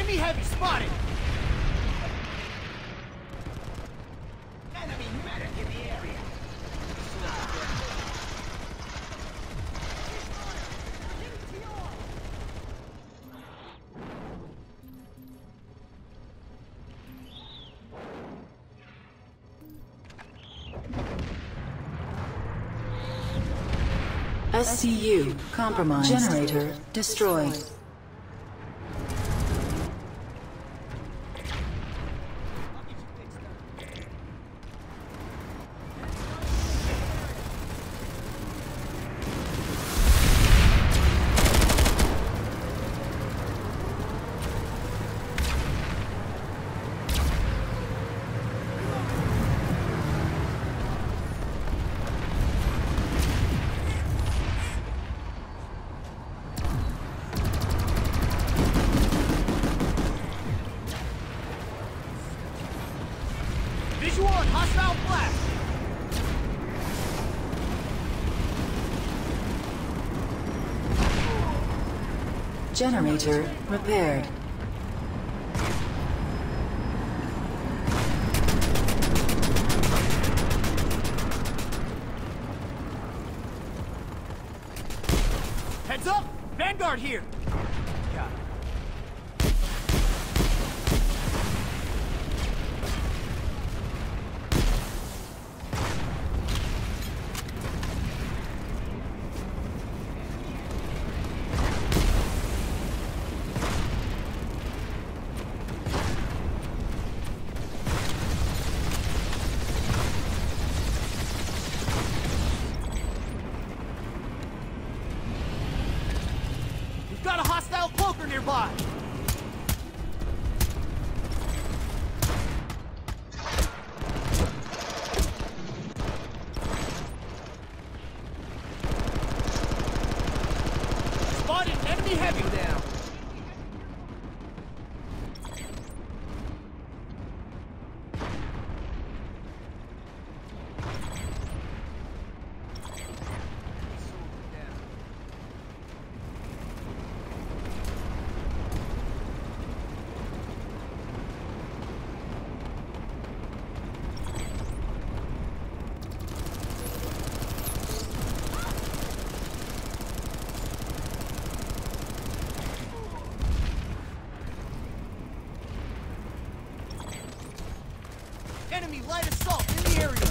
Enemy heavy spotted! Enemy medic in the area! SCU compromised. Generator destroyed. Visual on hostile flash! Generator repaired. Heads up! Vanguard here! Got it. Got a hostile cloaker nearby! Spotted enemy heavy down! Enemy light assault in the area!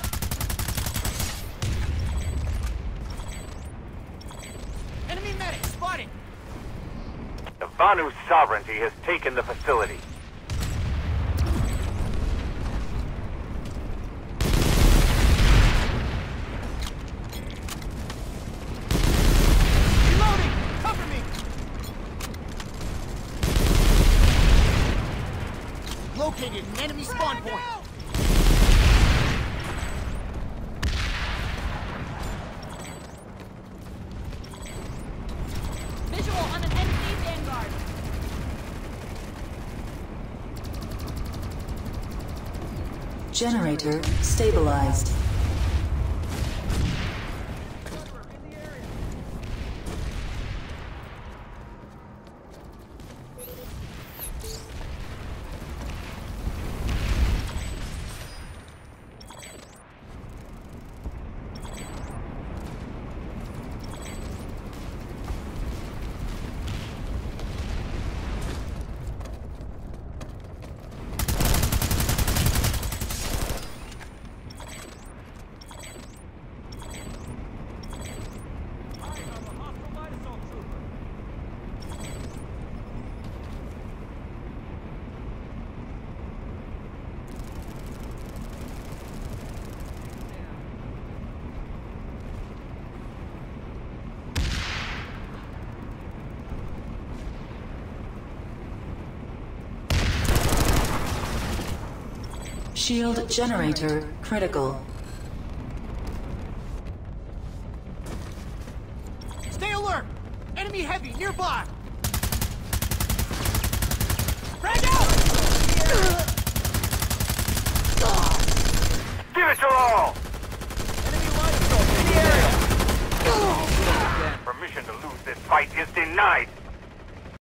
Enemy medic spotted! The Vanu sovereignty has taken the facility. Reloading! Cover me! Located an enemy spawn point! Visual on an enemy Vanguard. Generator stabilized. Shield generator critical. Stay alert! Enemy heavy nearby! Frag out! Give it your all! Enemy light assault in the area! Permission to lose this fight is denied!